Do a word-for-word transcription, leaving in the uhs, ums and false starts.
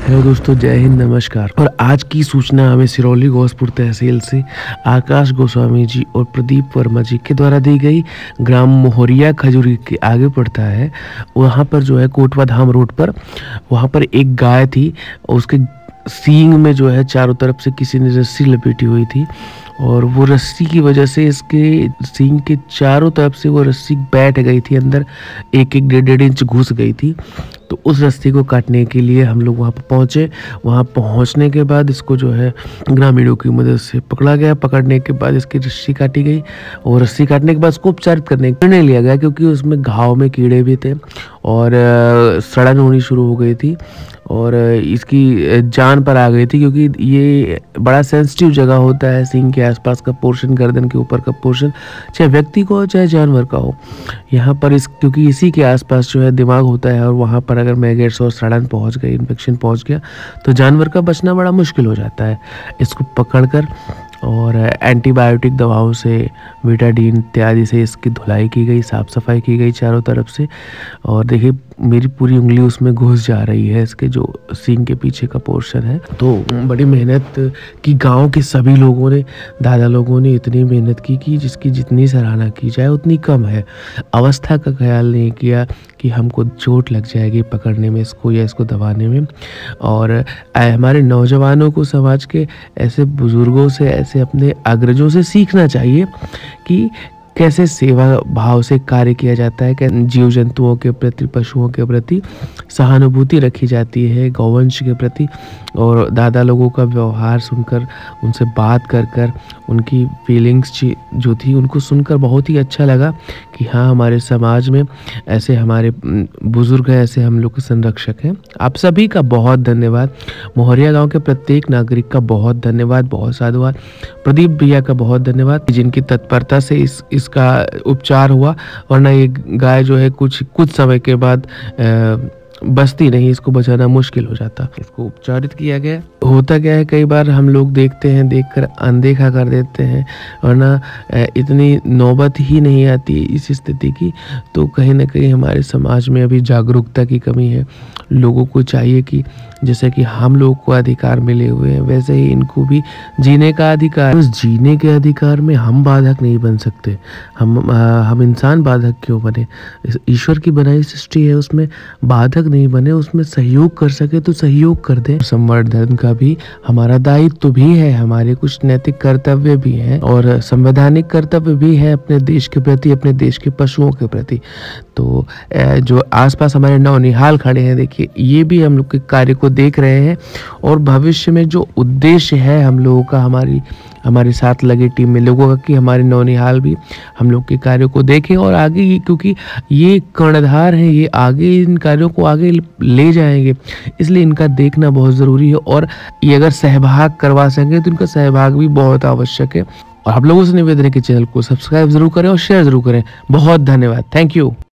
Hello दोस्तों, जय हिंद, नमस्कार। और आज की सूचना हमें सिरौली घोसपुर तहसील से आकाश गोस्वामी जी और प्रदीप वर्मा जी के द्वारा दी गई। ग्राम मोहरिया खजूरी के आगे पड़ता है, वहाँ पर जो है कोटवा धाम रोड पर, वहाँ पर एक गाय थी। उसके सींग में जो है चारों तरफ से किसी ने रस्सी लपेटी हुई थी, और वो रस्सी की वजह से इसके सींग के चारों तरफ से वो रस्सी बैठ गई थी, अंदर एक एक डेढ़ डेढ़ इंच घुस गई थी। तो उस रस्सी को काटने के लिए हम लोग वहाँ पर पहुँचे। वहाँ पहुँचने के बाद इसको जो है ग्रामीणों की मदद से पकड़ा गया। पकड़ने के बाद इसकी रस्सी काटी गई, और रस्सी काटने के बाद इसको उपचारित करने का निर्णय लिया गया, क्योंकि उसमें घाव में कीड़े भी थे और सड़न होनी शुरू हो गई थी और इसकी जान पर आ गई थी, क्योंकि ये बड़ा सेंसिटिव जगह होता है। सींग के आसपास का पोर्शन, गर्दन के ऊपर का पोर्शन, चाहे व्यक्ति को हो चाहे जानवर का हो, यहाँ पर इस क्योंकि इसी के आसपास जो है दिमाग होता है, और वहाँ पर अगर मैगेट्स और सड़न पहुँच गई, इन्फेक्शन पहुँच गया, तो जानवर का बचना बड़ा मुश्किल हो जाता है। इसको पकड़कर और एंटीबायोटिक दवाओं से, विटाडीन इत्यादि से इसकी धुलाई की गई, साफ़ सफाई की गई चारों तरफ से। और देखिए मेरी पूरी उंगली उसमें घुस जा रही है, इसके जो सींग के पीछे का पोर्शन है। तो बड़ी मेहनत की गांव के सभी लोगों ने, दादा लोगों ने इतनी मेहनत की कि जिसकी जितनी सराहना की जाए उतनी कम है। अवस्था का ख्याल नहीं किया कि हमको चोट लग जाएगी पकड़ने में इसको या इसको दबाने में। और हमारे नौजवानों को समाज के ऐसे बुजुर्गों से, ऐसे अपने अग्रजों से सीखना चाहिए कि कैसे सेवा भाव से कार्य किया जाता है, कैसे जीव जंतुओं के प्रति, पशुओं के प्रति सहानुभूति रखी जाती है, गौवंश के प्रति। और दादा लोगों का व्यवहार सुनकर, उनसे बात कर कर, उनकी फीलिंग्स जो थी उनको सुनकर बहुत ही अच्छा लगा कि हाँ, हमारे समाज में ऐसे हमारे बुजुर्ग हैं, ऐसे हम लोग के संरक्षक हैं। आप सभी का बहुत धन्यवाद। मोहरिया गांव के प्रत्येक नागरिक का बहुत धन्यवाद, बहुत साधुवाद। प्रदीप भैया का बहुत धन्यवाद, जिनकी तत्परता से इस इसका उपचार हुआ, वरना ये गाय जो है कुछ कुछ समय के बाद आ, बचती नहीं, इसको बचाना मुश्किल हो जाता। इसको उपचारित किया गया। होता क्या है, कई बार हम लोग देखते हैं, देखकर अनदेखा कर देते हैं, वरना इतनी नौबत ही नहीं आती इस स्थिति की। तो कहीं ना कहीं हमारे समाज में अभी जागरूकता की कमी है। लोगों को चाहिए कि जैसे कि हम लोग को अधिकार मिले हुए हैं, वैसे ही इनको भी जीने का अधिकार। उस जीने के अधिकार में हम बाधक नहीं बन सकते। हम आ, हम इंसान बाधक क्यों बने? ईश्वर की बनाई सृष्टि है, उसमें बाधक नहीं बने, उसमें सहयोग कर सके तो सहयोग कर दें। संवर्धन का भी हमारा दायित्व तो भी है, हमारे कुछ नैतिक कर्तव्य भी हैं और संवैधानिक कर्तव्य भी है अपने देश के प्रति, अपने देश के पशुओं के प्रति। तो जो आसपास हमारे नौनिहाल खड़े हैं, देखिए ये भी हम लोग के कार्य को देख रहे हैं, और भविष्य में जो उद्देश्य है हम लोगों का, हमारी हमारे साथ लगे टीम में लोगों का, कि हमारे नौनिहाल भी हम लोग के कार्यों को देखें और आगे, क्योंकि ये कर्णधार हैं, ये आगे इन कार्यों को आगे ले जाएंगे, इसलिए इनका देखना बहुत ज़रूरी है। और ये अगर सहभाग करवा सकें तो इनका सहभाग भी बहुत आवश्यक है। और आप लोगों से निवेदन है कि चैनल को सब्सक्राइब जरूर करें और शेयर जरूर करें। बहुत धन्यवाद, थैंक यू।